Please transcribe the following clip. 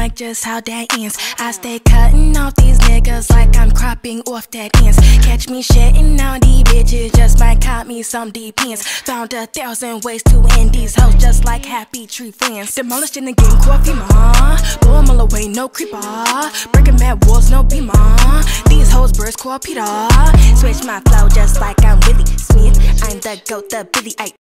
like just how that ends. I stay cutting off these niggas like I'm cropping off that ends. Catch me shitting on these bitches, just might cop me some depends. Found 1,000 ways to end these hoes, just like happy tree friends. Demolishing and getting coffee, ma. Blow 'em all away, no creeper. Breaking mad walls, no beamer. These hoes birds call Peter. Switch my flow just like I'm Willie Smith. I'm the goat, the Billy.